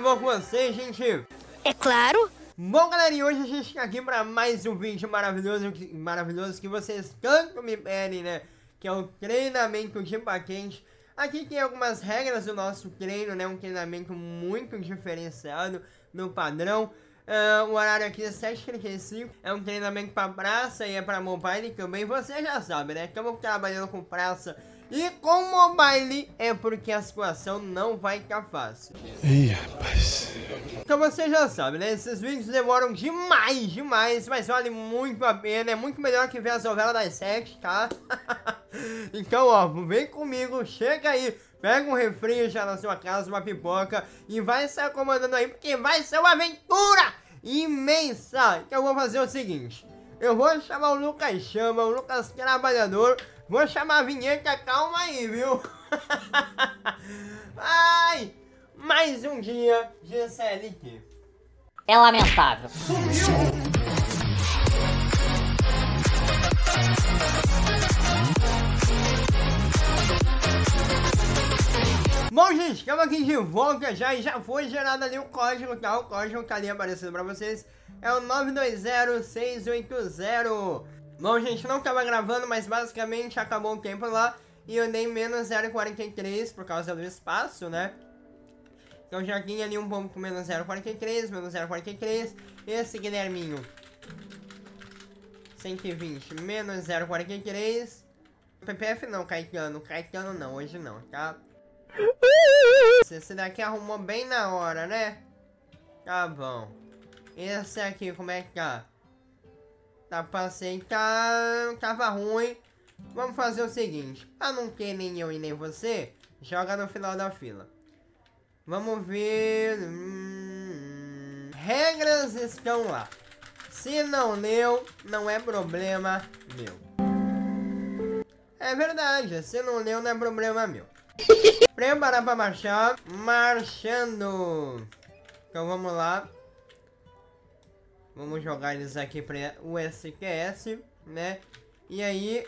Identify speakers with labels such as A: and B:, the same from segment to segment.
A: bom com vocês, gente?
B: É claro!
A: Bom, galera, e hoje a gente tá aqui pra mais um vídeo maravilhoso que vocês tanto me pedem, né? Que é o treinamento de paquete. Aqui tem algumas regras do nosso treino, né? Um treinamento muito diferenciado no padrão. O horário aqui é 7h35, é um treinamento pra praça e é pra mobile também. Você já sabe, né? Estamos trabalhando com praça e com mobile é porque a situação não vai estar fácil.
C: Ih, rapaz.
A: Então você já sabe, né? Esses vídeos demoram demais, mas vale muito a pena. É muito melhor que ver as novelas das 7, tá? Então, ó, vem comigo, chega aí, pega um refri já na sua casa, uma pipoca e vai se acomodando aí, porque vai ser uma aventura imensa. Então eu vou fazer o seguinte, eu vou chamar o Lucas Chama, o Lucas Trabalhador, vou chamar a vinheta, calma aí, viu? Ai, mais um dia de CLT.
B: É lamentável.
A: Bom, gente, estamos aqui de volta já e já foi gerado ali o código, tá? O código tá ali aparecendo pra vocês. É o 920680. Bom, gente, não tava gravando, mas basicamente acabou o tempo lá. E eu dei menos 0,43 por causa do espaço, né? Então já tinha ali um bombo com menos 0,43, menos 0,43. Esse Guilherminho 120, menos 0,43. PPF não, Caetano não, hoje não, tá? Esse daqui arrumou bem na hora, né? Tá bom. Esse aqui, como é que tá? Tá pra aceitar, tava ruim. Vamos fazer o seguinte, pra não ter nem eu e nem você, joga no final da fila. Vamos ver... regras estão lá. Se não leu, não é problema meu. É verdade, se não leu, não é problema meu. Preparar pra marchar. Marchando. Então vamos lá. Vamos jogar eles aqui para o SQS, né? E aí,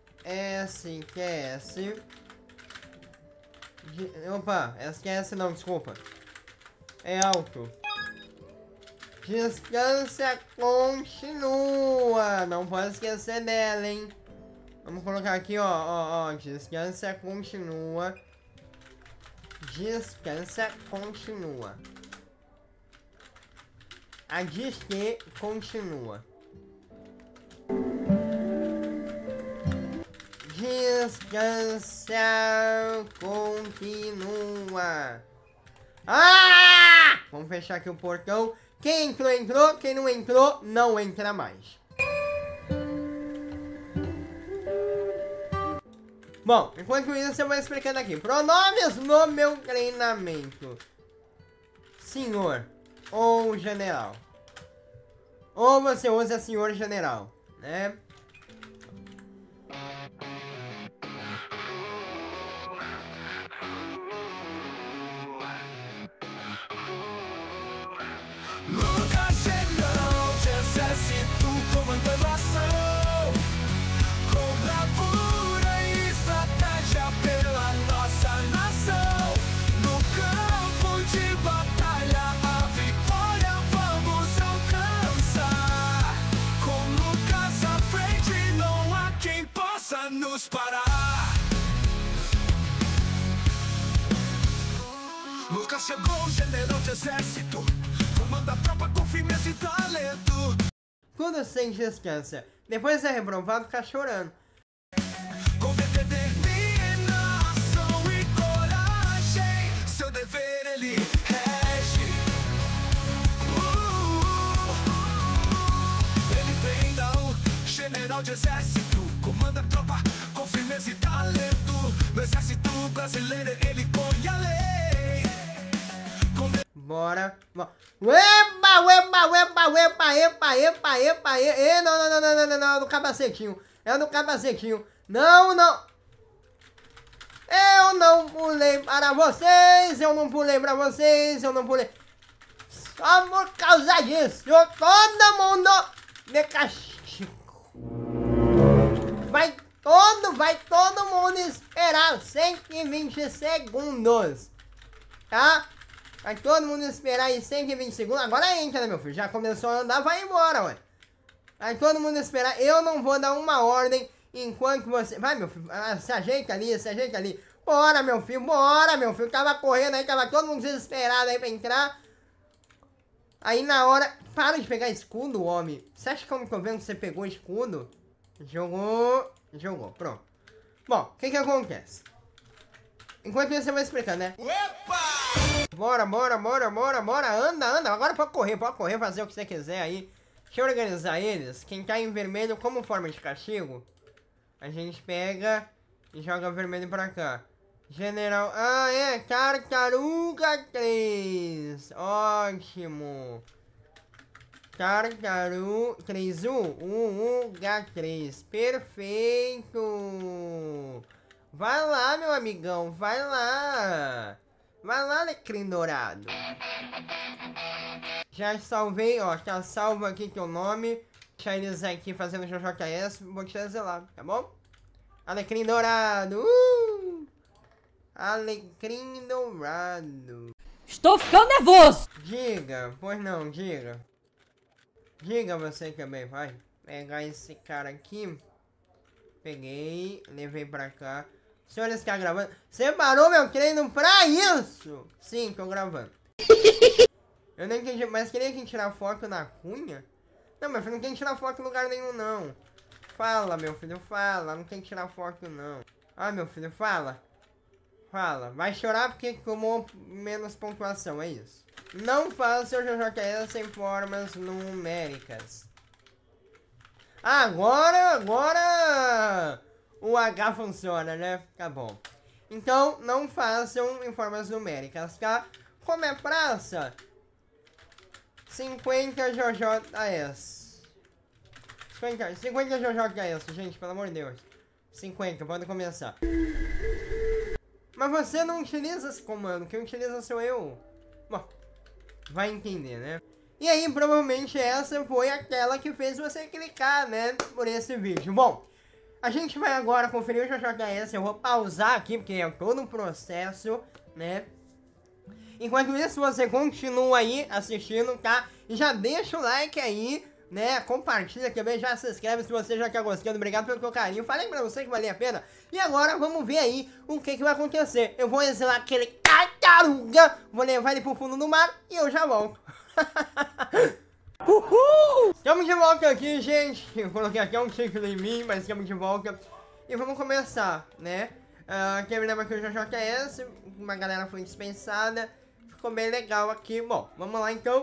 A: SQS. Opa, SQS não, desculpa. É alto. Distância continua. Não pode esquecer dela, hein? Vamos colocar aqui, ó, distância continua. Distância continua. A distância continua. Distância continua. Ah! Vamos fechar aqui o portão. Quem entrou, entrou. Quem não entrou, não entra mais. Bom, enquanto isso eu vou explicando aqui. Pronomes no meu treinamento. Senhor ou general. Ou você usa senhor general, né?
D: Lucas chegou, de exército comandando a ação. Com bravura e estratégia pela nossa nação. No campo de batalha, a vitória vamos alcançar. Com Lucas à frente, não há quem possa nos parar. Lucas chegou, general de exército. Comanda a tropa com firmeza e talento.
A: Tudo sem distância. Depois é reprovado, fica chorando.
D: Com determinação e coragem, seu dever ele rege. Ele treina o general de exército. Comanda a tropa com firmeza e talento. No exército brasileiro ele põe a lei.
A: Bora. Não, no capacetinho. É no capacetinho. Não. Eu não pulei para vocês. Eu não pulei para vocês. Só por causa disso, todo mundo de castigo. Vai todo mundo esperar 120 segundos. Tá? Vai todo mundo esperar aí 120 segundos. Agora entra, né, meu filho? Já começou a andar, vai embora, ué. Vai todo mundo esperar. Eu não vou dar uma ordem enquanto você... Vai, meu filho. Se ajeita ali, se ajeita ali. Bora, meu filho, bora, meu filho. Tava correndo aí, tava todo mundo desesperado aí pra entrar. Aí na hora... Para de pegar escudo, homem. Você acha que eu não tô vendo que você pegou escudo? Jogou. Jogou, pronto. Bom, o que que acontece? Enquanto isso, eu vou explicando, né? Opa! Bora, bora, bora, bora, bora. Anda, anda. Agora pode correr, fazer o que você quiser aí. Deixa eu organizar eles. Quem tá em vermelho como forma de castigo, a gente pega e joga vermelho pra cá. General... Ah, é. Tartaruga 3. Ótimo. Tartaruga 3-1-1-1-H3. Perfeito. Vai lá, meu amigão, vai lá. Vai lá, alecrim dourado. Já salvei, ó, tá salvo aqui teu nome. Deixa eles aqui fazendo JJS, vou te trazer lá, tá bom? Alecrim dourado, Alecrim dourado.
B: Estou ficando nervoso.
A: Diga, pois não, diga. Diga você também, vai. Pegar esse cara aqui. Peguei, levei pra cá. O senhor está gravando? Você parou meu treino pra isso? Sim, tô gravando. Eu nem entendi, mas queria que tirar foto na cunha? Não, meu filho, não tem que tirar foto em lugar nenhum, não. Fala, meu filho, fala. Não tem que tirar foto, não. Ah, meu filho, fala. Fala. Vai chorar porque tomou menos pontuação, é isso. Não faça o JJS em formas numéricas. Agora o H funciona, né? Tá bom. Então, não façam em formas numéricas, tá? Como é praça, 50 JJS. 50 JJS, gente, pelo amor de Deus. 50, pode começar. Mas você não utiliza esse comando, quem utiliza sou eu. Bom, vai entender, né? E aí, provavelmente essa foi aquela que fez você clicar, né, por esse vídeo. Bom, a gente vai agora conferir o JJS, eu vou pausar aqui, porque é todo um processo, né? Enquanto isso, você continua aí assistindo, tá? E já deixa o like aí, né? Compartilha também, já se inscreve se você já tá gostando. Obrigado pelo teu carinho. Falei pra você que valia a pena. E agora vamos ver aí o que vai acontecer. Eu vou exilar aquele tartaruga, vou levar ele pro fundo do mar e eu já volto. Uhul! Estamos de volta aqui, gente. Eu coloquei aqui um título em mim, mas estamos de volta. E vamos começar, né? Terminamos aqui o JJS. Uma galera foi dispensada. Ficou bem legal aqui. Bom, vamos lá então.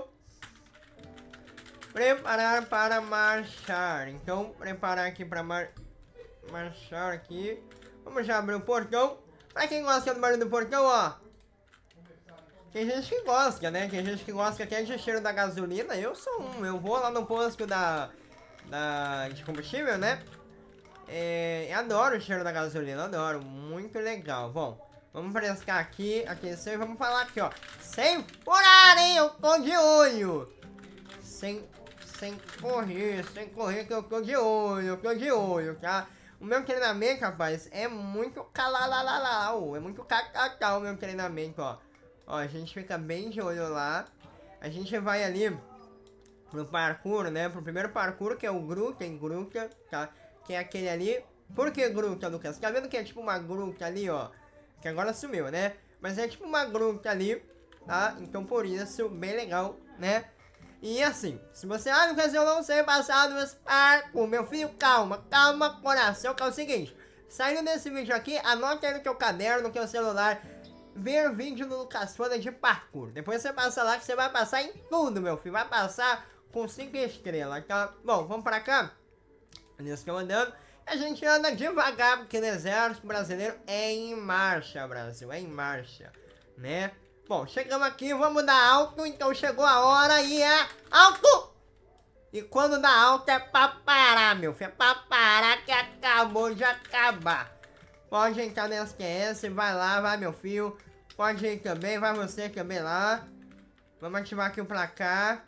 A: Preparar para marchar. Então, preparar aqui para marchar aqui. Vamos já abrir o portão. Pra quem gosta do barulho do portão, ó. Tem gente que gosta, né? Tem gente que gosta até de cheiro da gasolina. Eu sou um. Eu vou lá no posto de combustível, né? Eu adoro o cheiro da gasolina. Adoro. Muito legal. Bom, vamos frescar aqui. Aquecer e vamos falar aqui, ó. Sem furar, hein? Eu tô de olho. Sem correr que eu tô de olho, tá? O meu treinamento, rapaz, é muito calalalau. É muito cacacau o meu treinamento, ó. Ó, a gente fica bem de olho lá. A gente vai ali pro parkour, né? Pro primeiro parkour, que é o gruta, tá? Que é aquele ali. Por que gruta, Lucas? Tá vendo que é tipo uma gruta ali, ó? Que agora sumiu, né? Mas é tipo uma gruta ali, tá? Então por isso, bem legal, né? E assim, se você... Ah, Lucas, eu não sei passar dos parkour. Meu filho, calma, coração, que é o seguinte. Saindo desse vídeo aqui, anota aí no teu caderno, no teu celular... Ver vídeo no Lucas Foda de parkour. Depois você passa lá que você vai passar em tudo, meu filho. Vai passar com 5 estrelas, tá? Bom, vamos pra cá. Eles estão andando. A gente anda devagar, porque o exército brasileiro é em marcha, Brasil. É em marcha, né? Bom, chegamos aqui, vamos dar alto. Então chegou a hora e é alto! E quando dá alto é pra parar, meu filho. É pra parar que acabou de acabar. Pode entrar na SQS, vai lá, vai meu filho. Pode ir também, vai você também lá. Vamos ativar aqui o placar.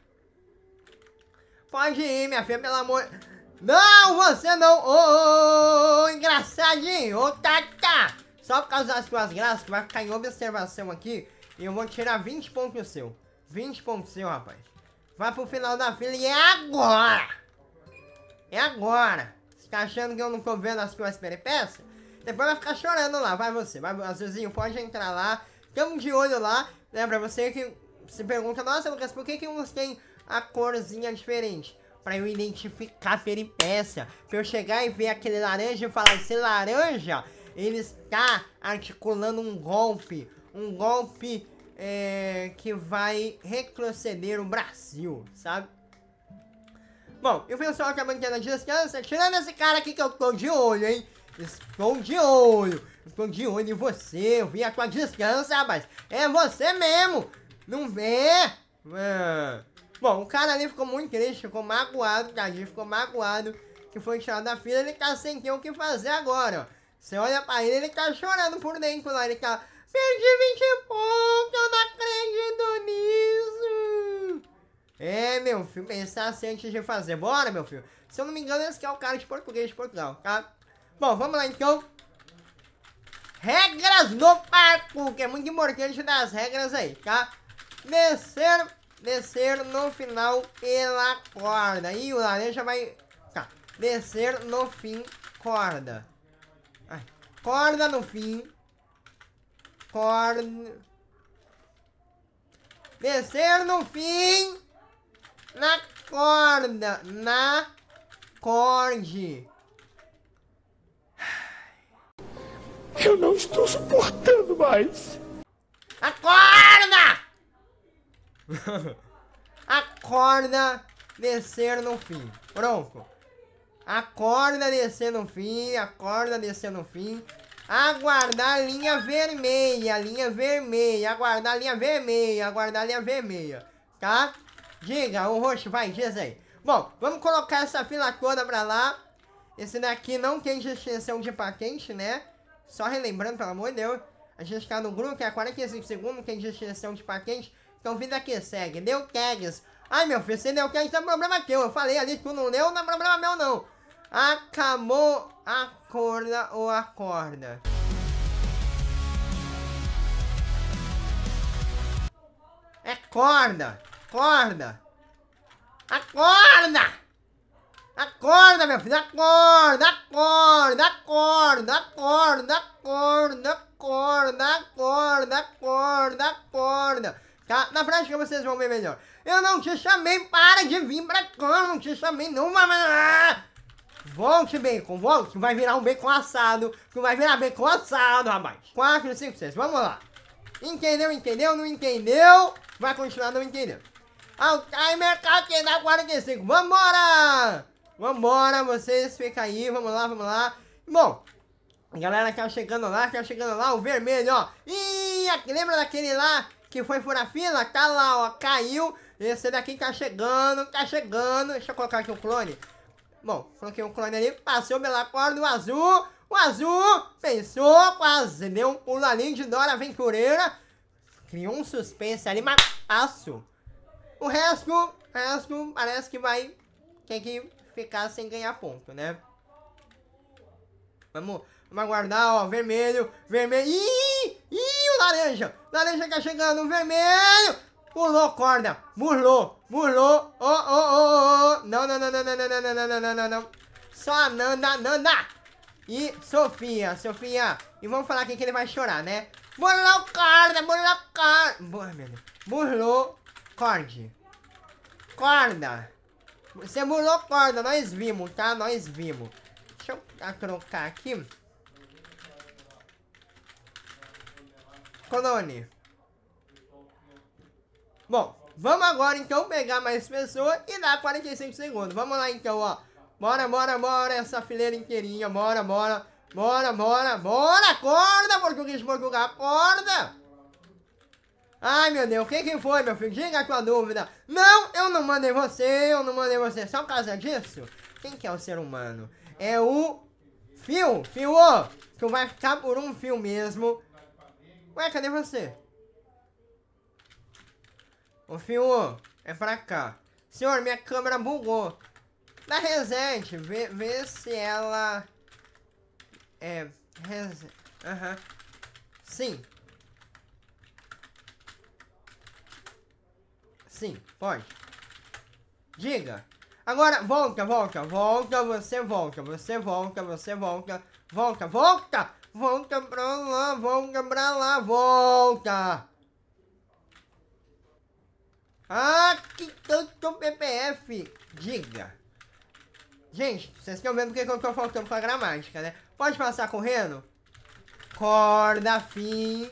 A: Pode ir, minha filha, pelo amor... Não, você não! Ô, engraçadinho! Ô, Tata! Só por causa das suas graças, que vai ficar em observação aqui. E eu vou tirar 20 pontos seu. 20 pontos seu, rapaz. Vai pro final da fila e é agora! É agora! Você tá achando que eu não tô vendo as suas peripécias? Depois vai ficar chorando lá, vai você. Vai, Azulzinho, pode entrar lá. Tamo de olho lá, né? Pra você que se pergunta, nossa, Lucas, por que uns tem a corzinha diferente? Pra eu identificar a peripécia. Pra eu chegar e ver aquele laranja e falar, esse laranja, ele está articulando um golpe. Um golpe que vai retroceder o Brasil, sabe? Bom, e o pessoal que a banqueta descansa, tirando esse cara aqui que eu tô de olho, hein? Estou de olho. Estou de olho em você. Eu vi a tua descansa, rapaz. É você mesmo. Não vê? Bom, o cara ali ficou muito triste, ficou magoado, tadinho, ficou magoado que foi tirado da fila. Ele tá sem ter o que fazer agora, ó. Você olha pra ele, ele tá chorando por dentro lá. Ele tá, perdi 20 pontos, eu não acredito nisso. É, meu filho, pensar assim antes de fazer. Bora, meu filho. Se eu não me engano, esse que é o cara de português de Portugal, tá? Bom, vamos lá então. Regras do parkour, que é muito importante das regras aí, tá? Descer no final pela corda. E o laranja vai... Tá, descer no fim, corda. Ai, corda no fim. Corda... Descer no fim. Na corda. Na corde.
D: Eu não estou suportando mais.
A: Acorda! Acorda, descer no fim. Pronto. Acorda, descer no fim. Acorda, descer no fim. Aguardar a linha vermelha. Linha vermelha. Aguardar a linha vermelha. Aguardar a linha vermelha. Tá? Diga, o roxo, vai, diz aí. Bom, vamos colocar essa fila toda pra lá. Esse daqui não tem distinção de patente, né? Só relembrando, pelo amor de Deus, a gente tá no grupo que é 45 segundos, tem distinção de patente. Então, vida que segue. Deu tags. Ai, meu filho, se deu tags, não é problema teu. Eu falei ali, tu não deu, não é problema meu, não. Acabou, acorda ou acorda. É corda, corda. Acorda! Acorda, meu filho, acorda, acorda, acorda, acorda, acorda, acorda, acorda, acorda, acorda. Tá? Na prática vocês vão ver melhor. Eu não te chamei, para de vir pra cá, eu não te chamei, não, mamãe. Volte, bacon, volte, vai virar um bacon assado, que vai virar bacon assado, rapaz. 4, 5, 6, vamos lá. Entendeu, entendeu, não entendeu? Vai continuar não entendendo. Ao timer, aqui dá 45, vambora! Vambora, vocês ficam aí, vamos lá, vamos lá. Bom, a galera tá chegando lá, o vermelho, ó. Ih, lembra daquele lá que foi furar fila? Tá lá, ó, caiu. Esse daqui tá chegando, Deixa eu colocar aqui o clone. Bom, coloquei o clone ali, passou pela corda, o azul, pensou, quase deu um pulo ali de Dora Aventureira. Criou um suspense ali, mas passo. O resto parece que vai ter que ficar sem ganhar ponto, né? Vamos aguardar, ó, vermelho. Ih, o laranja tá chegando, vermelho. Pulou corda, burlou. Não. Só a Nanda. E Sofia. E vamos falar aqui que ele vai chorar, né? Burlou corda. Boa, meu Deus. Burlou corda. Você burlou corda, nós vimos, tá? Deixa eu trocar aqui. Clone. Bom, vamos agora então pegar mais pessoas e dar 45 segundos. Vamos lá então, ó. Bora, essa fileira inteirinha. Bora. Acorda, português de Portugal, acorda. Ai, meu Deus, o que foi, meu filho? Diga a tua dúvida. Não, eu não mandei você. Só por causa disso? Quem que é o ser humano? É o fio. Tu vai ficar por um fio mesmo. Ué, cadê você? O fio é pra cá. Senhor, minha câmera bugou. Dá reset, vê se ela... reset. Sim. Sim, pode. Diga. Agora, volta, volta, volta, você volta, você volta, você volta, volta, volta, volta pra lá, volta pra lá, volta. Ah, que tanto PPF. Diga. Gente, vocês estão vendo porque eu tô faltando com a gramática, né? Pode passar correndo? Corda, fim.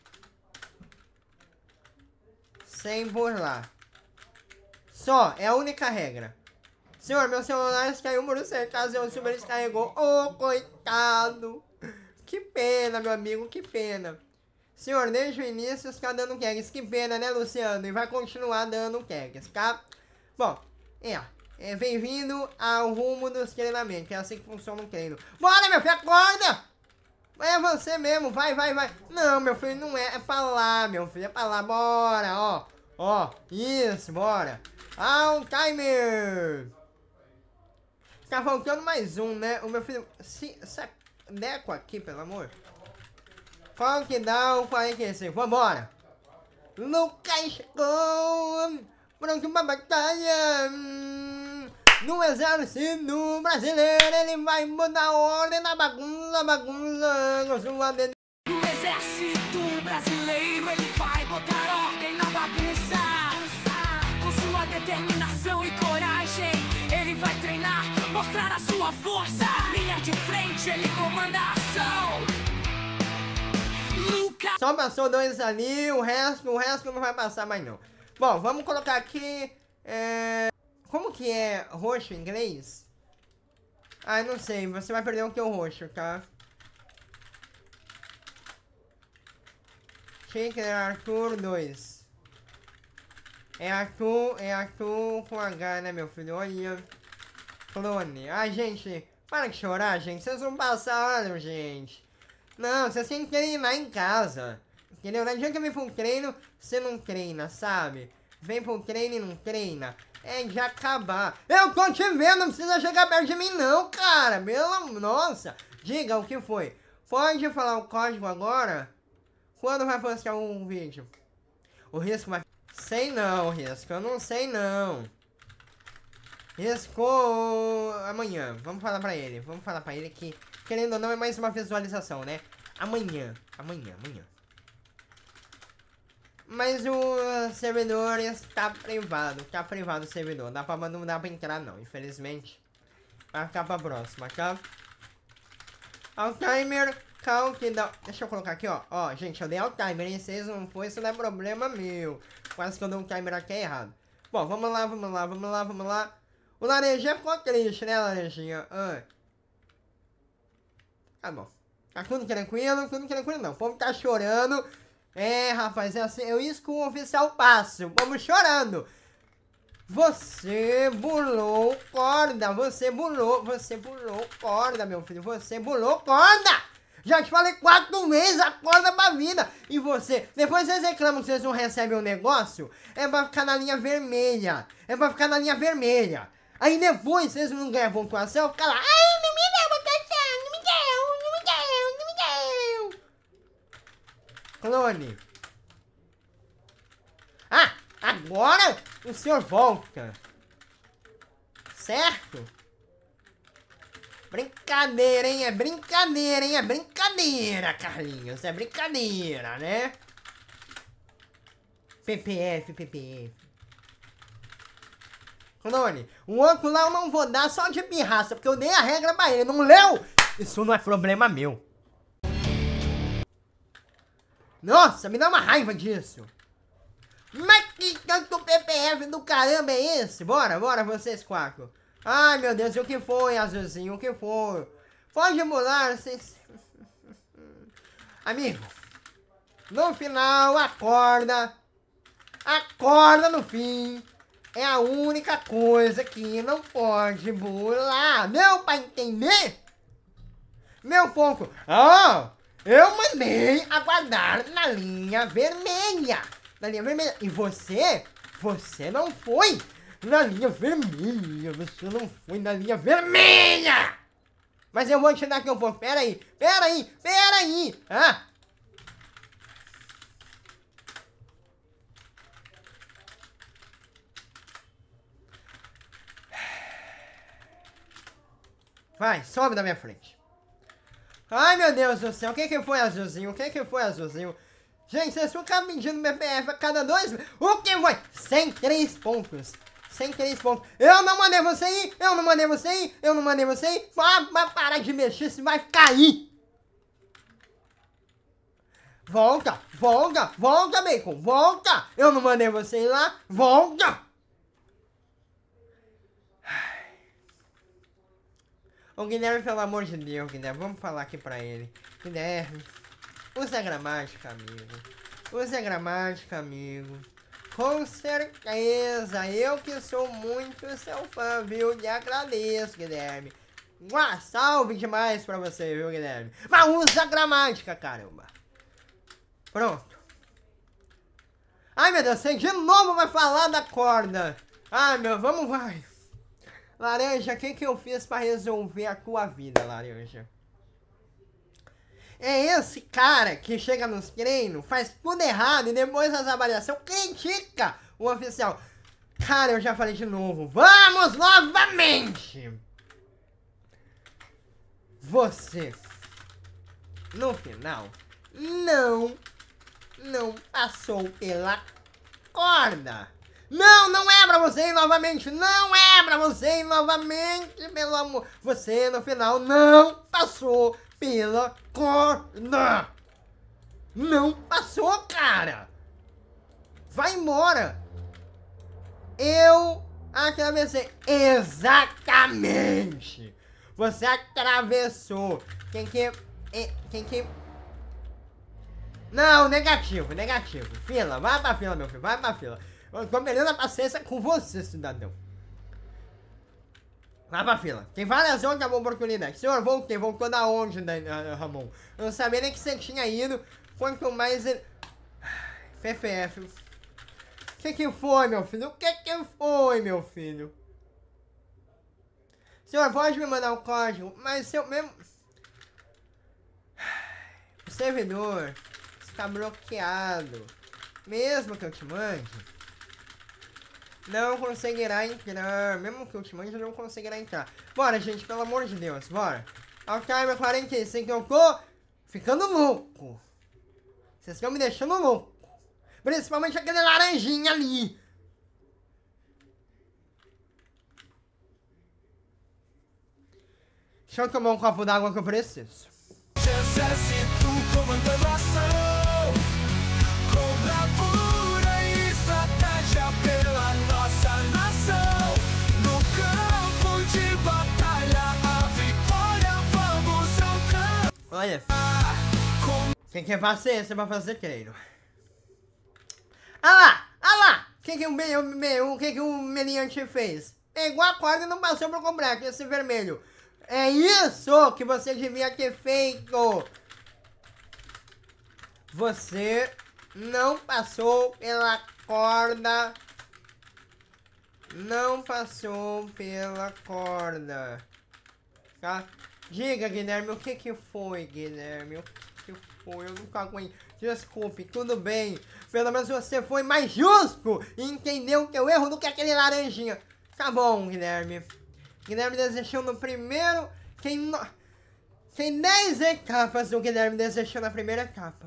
A: Sem burlar. Só, é a única regra. Senhor, meu celular caiu por você, caso o super descarregou. Oh, coitado. Que pena, meu amigo, que pena. Senhor, desde o início está dando kegs. Que pena, né, Luciano? E vai continuar dando kegs, tá? Bom, bem-vindo ao rumo dos treinamentos. É assim que funciona o treino. Bora, meu filho, acorda! É você mesmo, vai, vai, vai. Não, meu filho, não é. É pra lá, meu filho, é pra lá. Bora, ó. Ó, isso, bora. Ao timer. Tá faltando mais um, né? O meu filho... Se deco aqui, pelo amor. Qual que dá o 45? Vambora. Lucas chegou. Pronto pra batalha. No exército brasileiro, ele vai mudar a ordem na bagunça, bagunça. Com sua
D: No exército brasileiro, ele vai botar ordem na bagunça. Com sua determinação e coragem, ele vai treinar, mostrar a sua força. Linha de frente, ele comanda a ação. Lucas.
A: Só passou 2 ali, o resto não vai passar mais não. Bom, vamos colocar aqui, como que é roxo em inglês? Ah, não sei, você vai perder o que é o roxo, tá? Chicken Arthur 2. É Arthur com H, né, meu filho? Olha. Clone. Ai, gente, para de chorar, gente. Vocês vão passar, olha, gente. Não, vocês têm que treinar em casa. Entendeu? Não adianta vir pro treino, você não treina, sabe? Vem pro treino e não treina. É de acabar. Eu tô te vendo, não precisa chegar perto de mim não, cara. Nossa. Diga o que foi. Pode falar o código agora? Quando vai postar um vídeo? O Risco vai... Sei não, Risco. Eu não sei não. Risco... Amanhã. Vamos falar pra ele. Vamos falar pra ele que, querendo ou não, é mais uma visualização, né? Amanhã. Amanhã. Mas o servidor está privado. Tá privado o servidor. Não dá pra entrar não, infelizmente. Vai ficar pra próxima, tá? Ao timer, countdown. Deixa eu colocar aqui, ó. Ó, gente, eu dei ao timer, hein? Se não for, isso não é problema meu. Quase que eu dei um timer aqui errado. Bom, vamos lá. O laranjinha ficou triste, né, laranjinha? Tá bom. Tá tudo tranquilo não. O povo tá chorando. É, rapaz, é assim, é isso que o oficial passa. Vamos chorando. Você burlou corda. Você burlou corda, meu filho. Você burlou corda. Já te falei 4 vezes, acorda pra vida. E você, depois vocês reclamam que vocês não recebem o negócio. É pra ficar na linha vermelha. Aí depois vocês não ganham pontuação. Fica lá, ai, não me deu pontuação. Não me deu. Clone. Ah, agora o senhor volta. Certo? Brincadeira, hein? É brincadeira, Carlinhos. É brincadeira, né? PPF. Clone, o outro lá eu não vou dar só de pirraça, porque eu dei a regra pra ele. Não leu? Isso não é problema meu. Nossa, me dá uma raiva disso. Mas que tanto PPF do caramba é esse? Bora, vocês 4. Ai, meu Deus, o que foi, Azulzinho? O que foi? Pode emular, vocês... Amigo, no final, acorda no fim. É a única coisa que não pode burlar. Deu pra entender? Meu ponto. Eu mandei aguardar na linha vermelha. E você não foi na linha vermelha. Você não foi na linha vermelha. Mas eu vou te dar aqui um pouco. Pera aí. Vai, sobe da minha frente. Ai, meu Deus do céu. O que foi, Azulzinho? O que foi, Azulzinho? Gente, vocês ficam pedindo BPF a cada 2... O que foi? 103 pontos. 103 pontos. Eu não mandei você ir. Eu não mandei você ir. Eu não mandei você ir. Vai parar de mexer, você vai cair. Volta, volta, volta, Bacon. Volta. Eu não mandei você ir lá. Volta. Ô Guilherme, pelo amor de Deus, Guilherme, vamos falar aqui pra ele. Guilherme, usa a gramática, amigo. Usa a gramática, amigo. Com certeza, eu que sou muito seu fã, viu? Lhe agradeço, Guilherme. Salve demais pra você, viu, Guilherme? Mas usa a gramática, caramba. Pronto. Ai, meu Deus, você de novo vai falar da corda. Ai, meu, vamos, vai. Laranja, o que eu fiz pra resolver a tua vida, Laranja? É esse cara que chega nos treinos, faz tudo errado e depois das avaliações critica o oficial. Cara, eu já falei de novo. Vamos novamente! Você, no final, não passou pela corda. Não é pra você ir novamente. Não é pra você ir novamente, pelo amor. Você, no final, não passou pela corda. Não passou, cara. Vai embora. Eu atravessei. Exatamente. Você atravessou. Quem que... Não, negativo. Fila, vai pra fila, meu filho. Vai pra fila. Eu tô perdendo a paciência com você, cidadão. Vai pra fila. Tem várias outras oportunidades. Senhor, voltou da onde, Ramon? Eu não sabia nem que você tinha ido. Quanto mais ele... PPF. O que foi, meu filho? O que foi, meu filho? Senhor, pode me mandar o código? Mas se eu mesmo... O servidor está bloqueado. Mesmo que eu te mande... Não conseguirá entrar. Mesmo que eu te mande, não conseguirá entrar. Bora, gente, pelo amor de Deus, bora. Ao timer 45, eu tô ficando louco. Vocês estão me deixando louco. Principalmente aquele laranjinha ali. Deixa eu tomar um copo d'água que eu preciso.
D: Exército comandando a ação, com bravura e estratégia pela nossa nação. No campo de batalha, a vitória vamos alcançar.
A: Olha, quem quer paciência pra fazer treino? Ah lá! O que o meliante fez? Pegou a corda e não passou pro completo, esse vermelho. É isso que você devia ter feito. Você não passou pela corda. Não passou pela corda. Tá? Diga, Guilherme, o que foi, Guilherme? O que foi? Eu nunca aguento. Desculpe, tudo bem. Pelo menos você foi mais justo e entendeu o teu erro do que aquele laranjinha. Tá bom, Guilherme. Guilherme desistiu no primeiro... Tem 10 etapas o Guilherme desistiu na primeira etapa.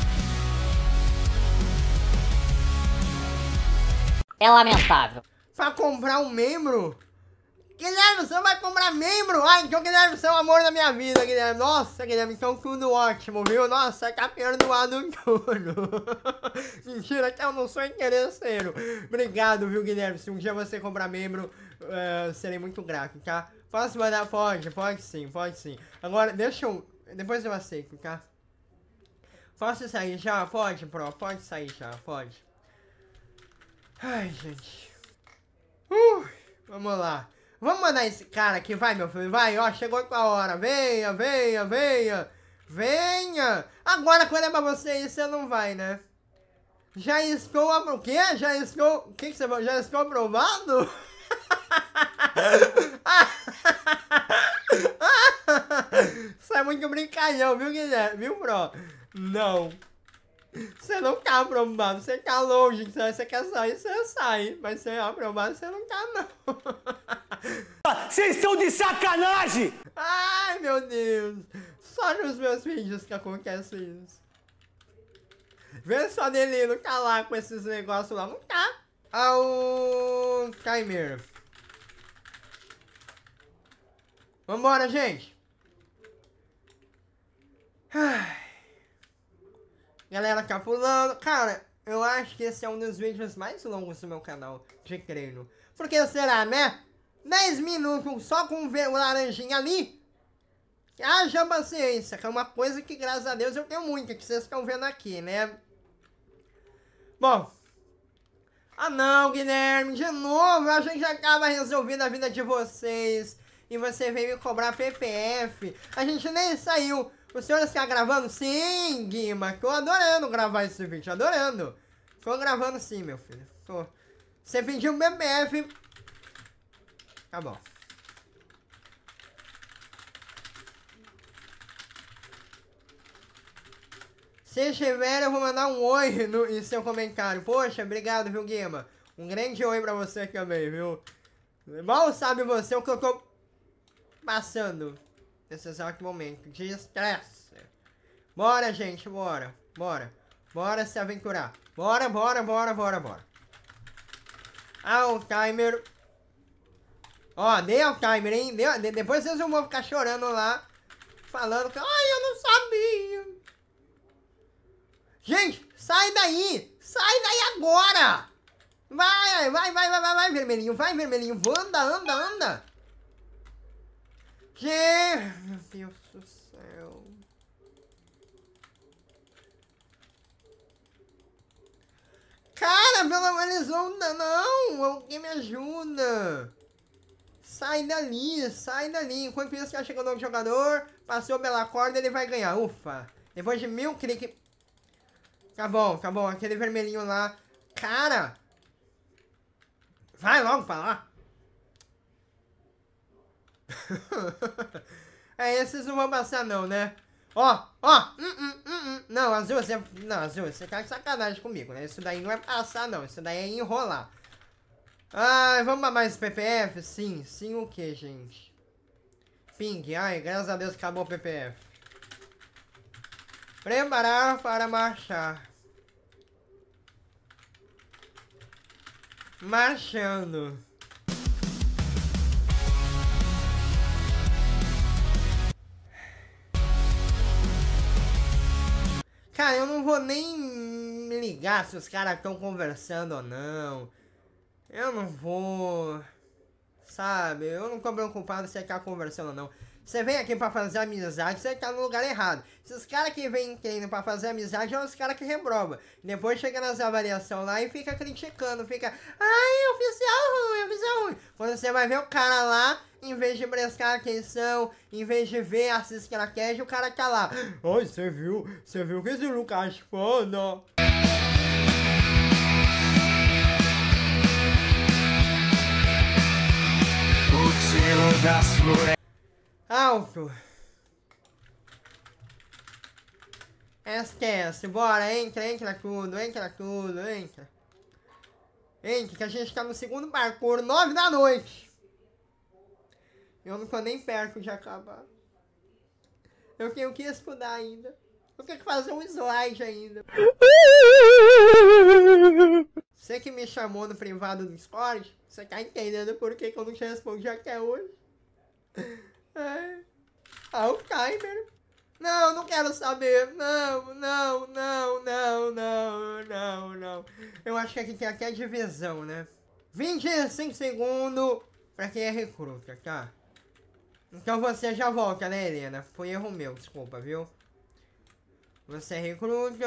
B: É lamentável.
A: Pra comprar um membro? Guilherme, você vai comprar membro? Ah, então Guilherme, você é o amor da minha vida, Guilherme. Nossa, Guilherme, então tudo ótimo, viu? Nossa, tá perdoado tudo. Mentira, que eu não sou interesseiro. Obrigado, viu, Guilherme? Se um dia você comprar membro, serei muito grato, tá? Posso mandar? Pode sim. Agora, deixa eu... Depois eu aceito, tá? Posso sair já? Pode, Pro, pode sair já, pode. Ai, gente. Vamos lá. Vamos mandar esse cara aqui, vai, meu filho, vai, ó, chegou a tua hora. Venha. Agora, quando é pra você ir, você não vai, né? Já estou... O quê? Já estou... O que você falou? Já estou aprovado? Isso é muito brincalhão, viu, Guilherme? Viu, Pro? Não. Você não tá aprovado, você tá longe. Se você quer sair, você sai. Mas você é aprovado, você não tá, não.
C: Vocês estão de sacanagem!
A: Ai, meu Deus. Só nos meus vídeos que acontece isso. Vê só dele não tá lá com esses negócios lá. Não tá. Ao timer. Vambora, gente. Ai. Galera tá pulando. Cara, eu acho que esse é um dos vídeos mais longos do meu canal de treino. Porque será, né? 10 minutos só com o laranjinha ali. Haja paciência, que é uma coisa que, graças a Deus, eu tenho muita, que vocês estão vendo aqui, né? Bom. Ah não, Guilherme, de novo, eu achei que já tava resolvendo a vida de vocês. E você veio me cobrar PPF. A gente nem saiu. O senhor está gravando? Sim, Guima. Tô adorando gravar esse vídeo, adorando. Tô gravando sim, meu filho. Tô. Você pediu PPF. Tá bom. Se tiver, eu vou mandar um oi em seu comentário. Poxa, obrigado, viu, Guima? Um grande oi pra você também, viu? Mal sabe você o que eu tô passando nesse exato momento de estresse. Bora, gente, bora. Bora. Bora se aventurar. Bora, bora, bora, bora, bora. Ah, o timer. Ó, dei o timer, hein? Depois vocês vão ficar chorando lá. Falando que... Ai, eu não sabia. Gente, sai daí! Sai daí agora! Vai, vermelhinho, vai, vermelhinho. Anda, anda, anda. Gente, meu Deus do céu. Cara, pelo amor de Deus, não! Alguém me ajuda! Sai dali, sai dali. Enquanto isso, já chegou o novo jogador, passou pela corda, ele vai ganhar. Ufa! Depois de 1000 cliques. Tá bom, aquele vermelhinho lá. Cara! Vai logo pra lá! Esses não vão passar não, né? Ó! Não, azul, você tá de sacanagem comigo, né? Isso daí não é passar não, isso daí é enrolar. Ai, vamos pra mais PPF? Sim o que, gente? Ping, ai, graças a Deus acabou o PPF. Preparar para marchar. Marchando. Cara, eu não vou nem me ligar se os caras estão conversando ou não. Eu não vou... Sabe, eu não tô preocupado se ele tá conversando ou não. Você vem aqui pra fazer amizade, você tá no lugar errado. Esses caras que vêm treino pra fazer amizade são os caras que reprovam. Depois chega nas avaliações lá e fica criticando, fica... Ai, oficial ruim. Quando você vai ver o cara lá, em vez de prestar atenção, em vez de ver, assistir aquela queijo, o cara tá lá. Ai, você viu que esse Lucas foda. Alto. Esquece, bora, entra tudo. Entra, que a gente tá no segundo parkour, 9 da noite. Eu não tô nem perto de acabar. Eu tenho que estudar ainda. Eu tenho que fazer um slide ainda. Você que me chamou no privado do Discord, você tá entendendo por que eu não te respondi até hoje? O timer. Não quero saber. Não. Eu acho que aqui tem até divisão, né? 25 segundos pra quem é recruta, tá? Então você já volta, né, Helena? Foi erro meu, desculpa, viu? Você é recruta.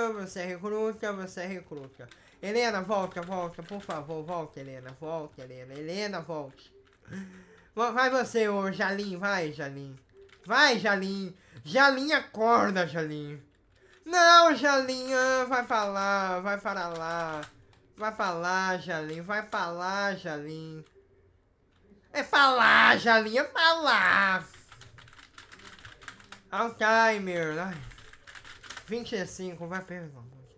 A: Helena, volta, por favor, volta, Helena. Helena, volte. Vai você, ô Jalim, vai, Jalim. Jalim, acorda, Jalim. Não, Jalim, vai pra lá. Vai pra lá, Jalim. É pra lá, Jalim, é pra lá. Ao timer. Ai. 25, vai, pelo amor de Deus.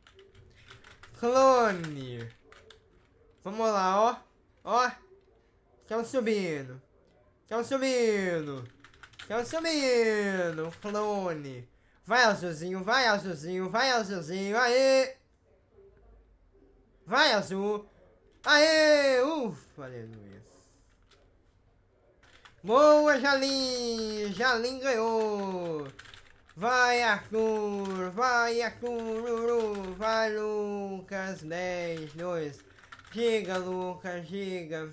A: Clone. Vamos lá, ó. Estão subindo. Estão subindo. Clone. Vai, azulzinho, vai, azulzinho, vai, azulzinho. Aê! Vai, azul. Aê! Ufa, aleluia. Boa, Jalim! Jalim ganhou! Vai, Arthur! Vai, Arthur! Vai, Lucas! 10, 2. Diga, Lucas, diga.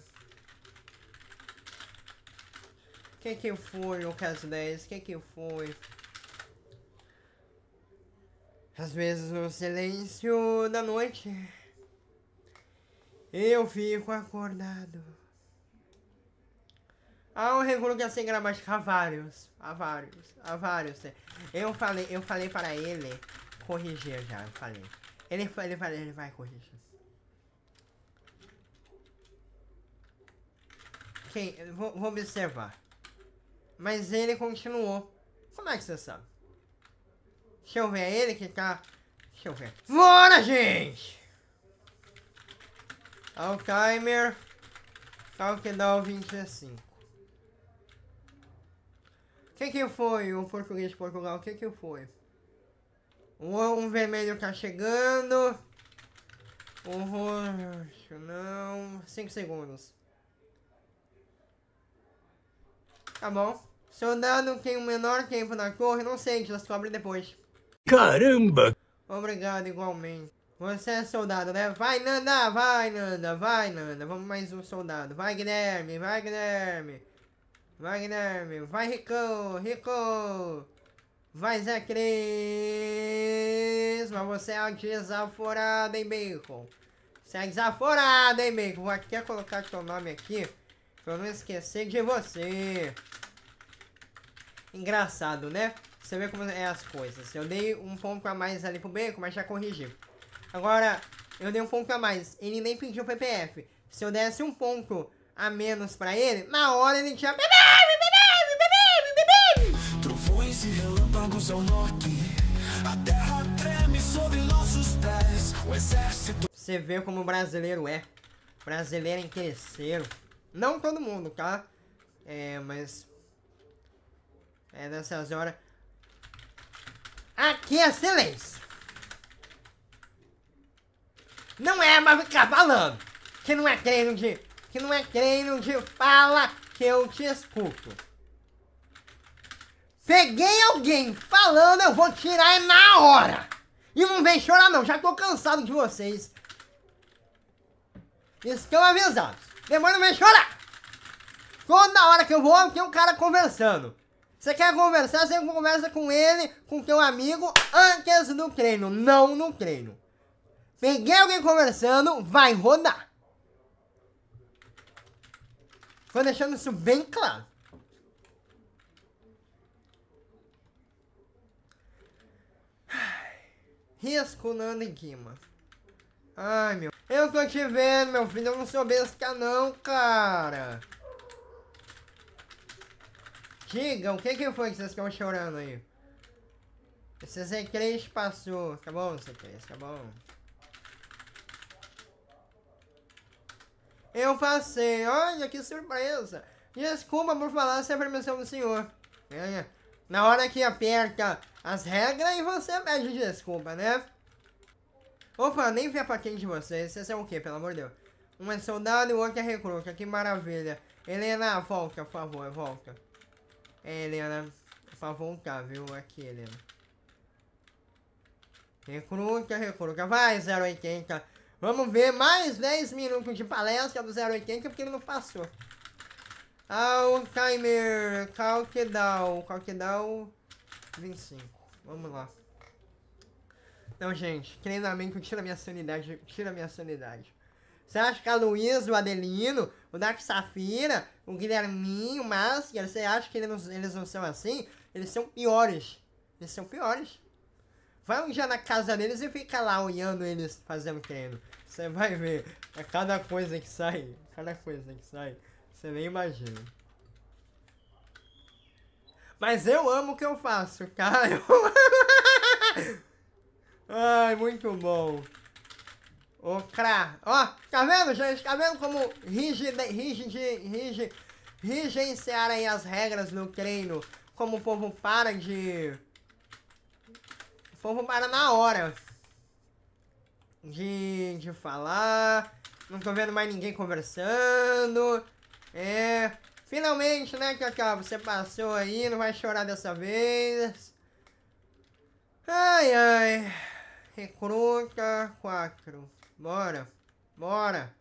A: Que foi, Lucas 10? Que foi? Às vezes no silêncio da noite eu fico acordado. O Regulo que sem gramática, há vários. Eu falei para ele corrigir já, eu falei. Ele vai corrigir. Vou observar. Mas ele continuou. Como é que você sabe? Deixa eu ver, ele que tá... Deixa eu ver. Bora, gente! Ao timer. Countdown 25. Que foi o português de Portugal? Que foi? Um vermelho tá chegando. O roxo, não. 5 segundos. Tá bom. Soldado tem o menor tempo na torre, não sei, a gente descobre depois.
C: Caramba!
A: Obrigado, igualmente. Você é soldado, né? Vai, Nanda, vai, Nanda, vai, Nanda. Vamos mais um soldado. Vai, Guilherme, vai, Guilherme. Vai, Guilherme. Vai, Rico, Rico. Vai, Zé Cris. Mas você é desaforado, hein, Bacon? Você é desaforado, hein, Bacon? Vou até colocar seu nome aqui, pra eu não esquecer de você. Engraçado, né? Você vê como é as coisas. Eu dei um ponto a mais ali pro Bacon, mas já corrigi. Agora, eu dei um ponto a mais. Ele nem pediu PPF. Se eu desse um ponto a menos pra ele, na hora ele tinha...
D: Trovões e relâmpagos ao norte. A terra treme sob nossos pés. O exército...
A: Você vê como o brasileiro é. O brasileiro é interesseiro. Não todo mundo, tá? Mas... nessas horas... Aqui é silêncio. Não é pra ficar falando. Que não é treino de... fala que eu te escuto. Peguei alguém falando, eu vou tirar na hora. E não vem chorar não, já tô cansado de vocês. Estão avisados. Depois não vem chorar. Toda hora que eu vou, tem um cara conversando. Você quer conversar, você conversa com ele, com teu amigo, antes do treino, não no treino. Peguei alguém conversando, vai rodar. Tô deixando isso bem claro. Risco, Nando e Guima. Ai, meu... Eu tô te vendo, meu filho, eu não sou besta não, cara. Digam, o que foi que vocês estão chorando aí? Esse Z3 passou. Tá bom, Z3, tá bom. Eu passei, olha que surpresa. Desculpa por falar sem a permissão do senhor. Na hora que aperta as regras e você pede desculpa, né? Opa, nem vi a plaquinha de vocês. Vocês são o que, pelo amor de Deus? Um é soldado e o outro é recruta, que maravilha. Helena, volta, por favor, volta. Helena, pra voltar, viu? Aqui, Helena. Recruta. Vai, 080. Vamos ver mais 10 minutos de palestra do 080, porque ele não passou. Ao timer, countdown 25. Vamos lá. Não, gente, treinamento tira minha sanidade, Você acha que a Luísa, o Adelino, o Dark Safira, o Guilherminho, o Máscara, você acha que eles não são assim? Eles são piores. Vai um dia na casa deles e fica lá olhando eles fazendo treino. Você vai ver. É cada coisa que sai. Você nem imagina. Mas eu amo o que eu faço, cara. Ai, muito bom. Ó, tá vendo, gente? Tá vendo como rigenciar aí as regras no treino como o povo para de... O povo para na hora de falar. Não tô vendo mais ninguém conversando. Finalmente, né, Cacau? Você passou aí, não vai chorar dessa vez. Ai, ai. Recruta 4. Bora. Bora.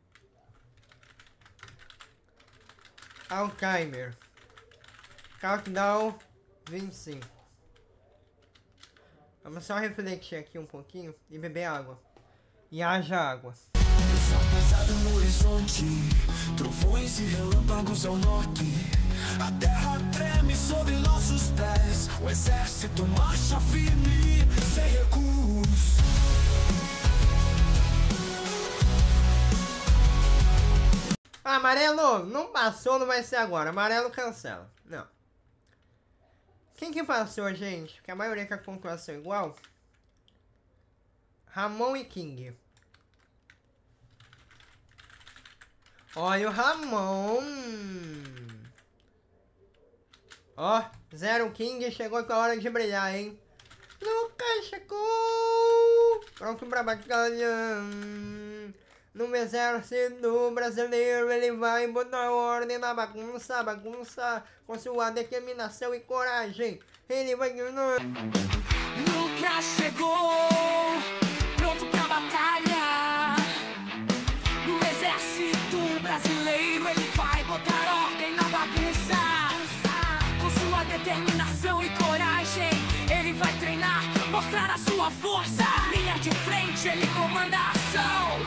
A: Alzheimer. Countdown 25. Vamos só refletir aqui um pouquinho e beber água. E haja água.
D: Pesado no horizonte, trovões e relâmpagos ao norte. A terra treme sob nossos pés. O exército marcha firme, sem recuos.
A: Amarelo, não passou, não vai ser agora. Amarelo cancela. Não. Quem que passou, gente? Porque a maioria com a pontuação é igual. Ramon e King. Olha o Ramon. Ó, 0 King, chegou com a hora de brilhar, hein? Lucas chegou. Pronto pra batalha. No exército brasileiro ele vai botar ordem na bagunça, bagunça. Com sua determinação e coragem. Ele vai...
D: Lucas chegou. Pronto pra batalha. No exército brasileiro ele vai botar ordem na bagunça. Com sua determinação e coragem ele vai treinar, mostrar a sua força. Linha de frente ele comanda a ação.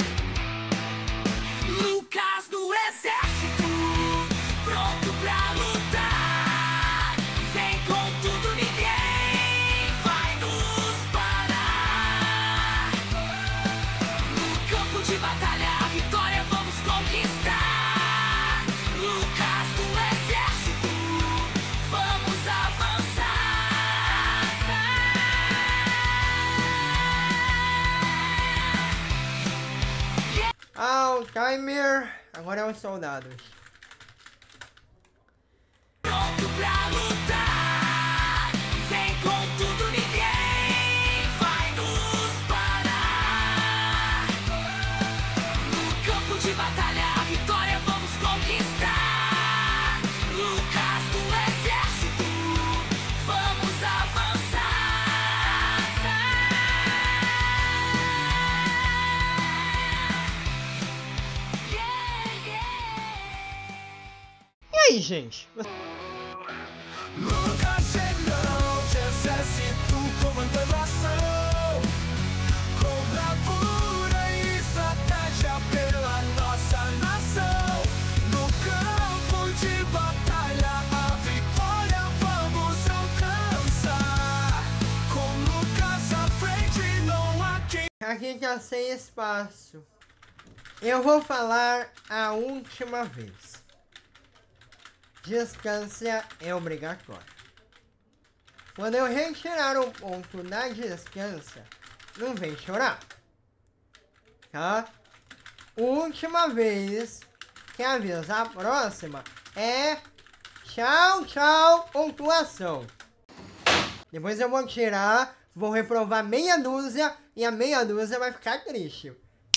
D: Lucas do exército, pronto pra lutar. Vem com tudo, ninguém vai nos parar. No campo de batalha, a vitória vamos conquistar. Lucas do exército, vamos avançar.
A: Alzheimer. Agora é os soldados.
D: Pronto pra lutar. Vem com tudo, ninguém vai nos parar. No campo de batalha, a vitória vamos conquistar. Lucas do exército, vamos avançar. Yeah, yeah.
A: E aí, gente?
D: Lucas chegou, de exército comandando a ação. Com bravura e estratégia pela nossa nação. No campo de batalha, a vitória vamos alcançar. Com Lucas à frente, não há quem...
A: Aqui tá sem espaço. Eu vou falar a última vez. Distância é obrigatória. Quando eu retirar o ponto da distância, não vem chorar. Tá? Última vez que avisa, a próxima é tchau, tchau, pontuação. Depois eu vou tirar, vou reprovar meia dúzia e a meia dúzia vai ficar triste.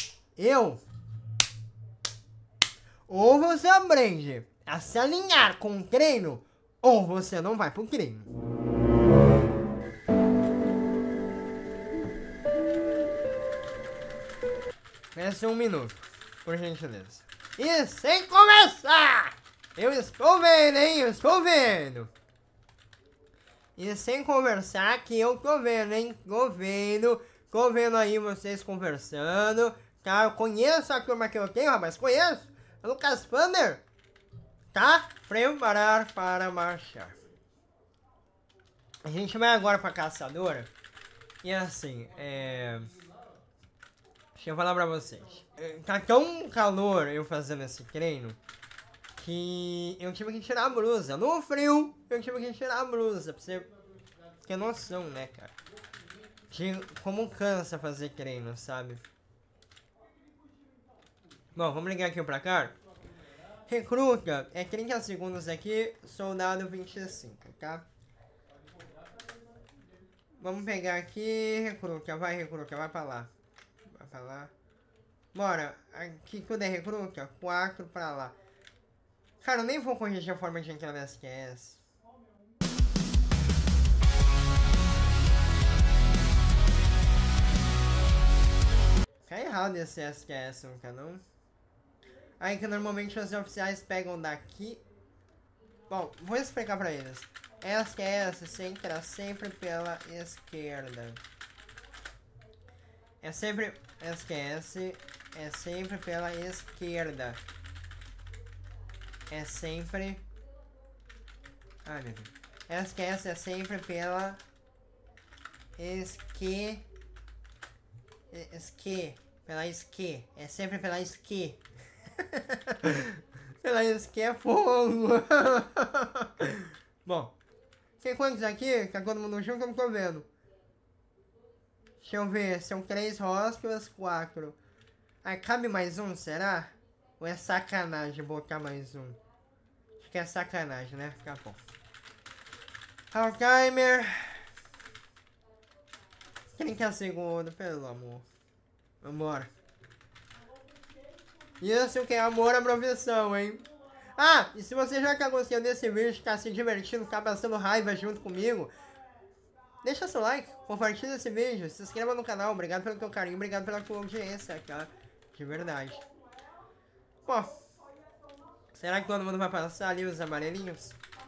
A: Ou você aprende a se alinhar com o treino, ou você não vai pro treino. Peça 1 minuto, por gentileza. E sem começar! Eu estou vendo, hein? Eu estou vendo. E sem conversar, que eu tô vendo, hein? Tô vendo aí vocês conversando. Tá? Eu conheço a turma que eu tenho, rapaz. Conheço. Lucas Pander. Tá? Preparar para marchar. A gente vai agora pra caçadora. E assim, deixa eu falar pra vocês. Tá tão calor eu fazendo esse treino que eu tive que tirar a blusa. No frio, eu tive que tirar a blusa. Pra você ter noção, né, cara? De como cansa fazer treino, sabe? Bom, vamos ligar aqui pra cá. Recruta é 30 segundos aqui, soldado 25, tá? Vamos pegar aqui, recruta, vai pra lá. Vai pra lá. Bora, aqui tudo é recruta, 4 pra lá. Cara, eu nem vou corrigir a forma de entrar na SQS. Tá errado esse SQS, não tá não? Aí que normalmente os oficiais pegam daqui. Bom, vou explicar pra eles. SQS se entra sempre pela esquerda. É sempre... SQS é sempre pela esquerda. É sempre... Ai, meu Deus. SQS é sempre pela... Pela esque. É sempre pela esque. Pela esque é fogo. Bom. Tem quantos aqui? Tá todo mundo junto, eu não tô vendo. Deixa eu ver. São 3 hóspedes, 4. Ah, cabe mais um, será? Ou é sacanagem botar mais um? Acho que é sacanagem, né? Tá bom. Alzheimer. 30 segundos, pelo amor. Vambora. Isso que é amor à profissão, hein? Ah, e se você já tá gostando desse vídeo, tá se divertindo, tá passando raiva junto comigo, deixa seu like, compartilha esse vídeo, se inscreva no canal. Obrigado pelo teu carinho, obrigado pela tua audiência, tá? De verdade. Pô, será que todo mundo vai passar ali os amarelinhos?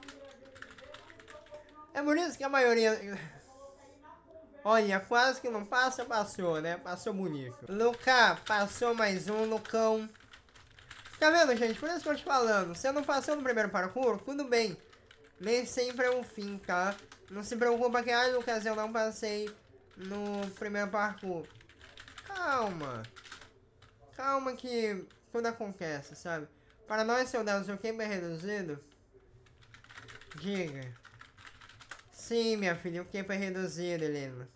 A: É por isso que a maioria... Olha, quase que não passa, passou, né? Passou bonito. Luca, passou mais um, Lucão. Tá vendo, gente? Por isso que eu tô te falando. Se eu não passou no primeiro parkour, tudo bem. Nem sempre é um fim, tá? Não se preocupa que, ai, Lucas, eu não passei no primeiro parkour. Calma. Calma que tudo acontece, sabe? Para nós, soldados, o tempo é reduzido? Diga. Sim, minha filha, o tempo é reduzido, Helena.